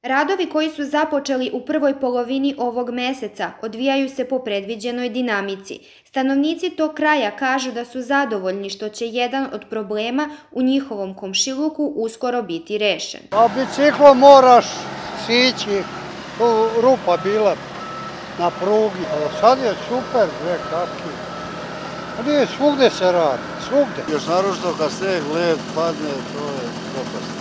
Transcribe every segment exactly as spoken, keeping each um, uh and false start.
Radovi koji su započeli u prvoj polovini ovog meseca odvijaju se po predviđenoj dinamici. Stanovnici tog kraja kažu da su zadovoljni što će jedan od problema u njihovom komšiluku uskoro biti rešen. A biciklom moraš sići, tu rupa bila na prugi. Sad je super, dve kapke. Nije, svugde se radi, svugde. Još naročito kad sneg, led padne, to je propast.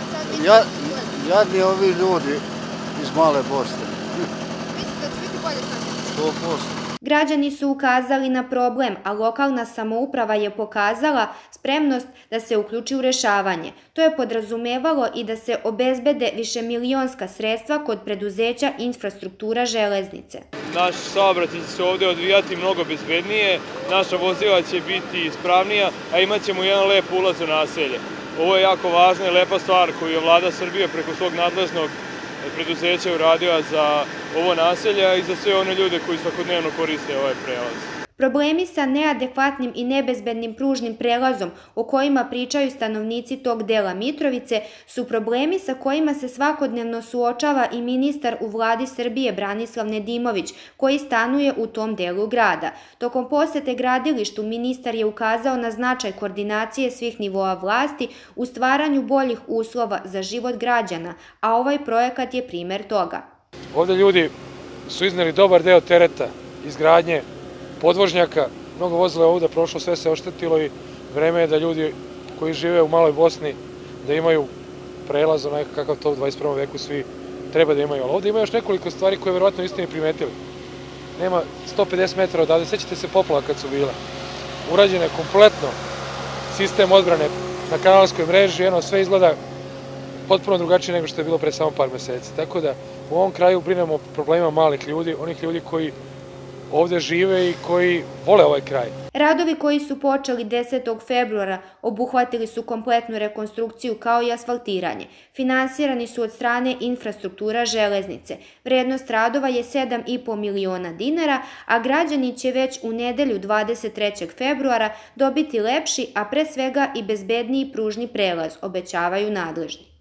Ja, jadni ovi ljudi iz Male Bosne. Mislite da će biti bolje sad? sto posto. Građani su ukazali na problem, a lokalna samouprava je pokazala spremnost da se uključi u rešavanje. To je podrazumevalo i da se obezbede višemilionska sredstva kod preduzeća Infrastruktura železnice. Naš saobraćaj će se ovde odvijati mnogo bezbednije, naša vozila će biti ispravnija, a imat ćemo jedan lep ulaz u naselje. Ovo je jako važna i lepa stvar koju je vlada Srbije preko svog nadležnog preduzeća uradila za ovo naselje i za sve one ljude koji svakodnevno koriste ovaj prelaz. Problemi sa neadekvatnim i nebezbednim pružnim prelazom o kojima pričaju stanovnici tog dela Mitrovice su problemi sa kojima se svakodnevno suočava i ministar u vladi Srbije Branislav Nedimović, koji stanuje u tom delu grada. Tokom posete gradilištu ministar je ukazao na značaj koordinacije svih nivoa vlasti u stvaranju boljih uslova za život građana, a ovaj projekat je primer toga. Ovde ljudi su izneli dobar deo tereta izgradnje podvožnjaka, mnogo vozila je ovdje prošlo, sve se oštetilo i vreme je da ljudi koji žive u Maloj Bosni da imaju prelaz onaj kakav to u dvadeset prvom veku svi treba da imaju. Ali ovdje ima još nekoliko stvari koje verovatno niste ni primetili. Nema sto pedeset metara odavde, sećate se poplava kad su bile. Urađen je kompletno sistem odbrane na kanalskoj mreži, jedno sve izgleda potpuno drugačije nego što je bilo pre samo par meseci. Tako da u ovom kraju brinemo o problemima malih ljudi, onih ljudi koji ovde žive i koji vole ovaj kraj. Radovi koji su počeli desetog februara obuhvatili su kompletnu rekonstrukciju kao i asfaltiranje. Finansirani su od strane Infrastruktura železnice. Vrednost radova je sedam i po miliona dinara, a građani će već u nedelju dvadeset trećeg februara dobiti lepši, a pre svega i bezbedniji pružni prelaz, obećavaju nadležni.